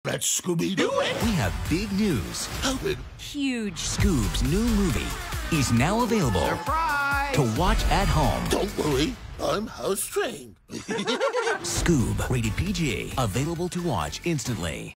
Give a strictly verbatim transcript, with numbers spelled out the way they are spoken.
Let's Scooby-Doo it. We have big news. Open. Huge. Scoob's new movie is now available Surprise! to watch at home. Don't worry, I'm house trained. Scoob, rated P G, available to watch instantly.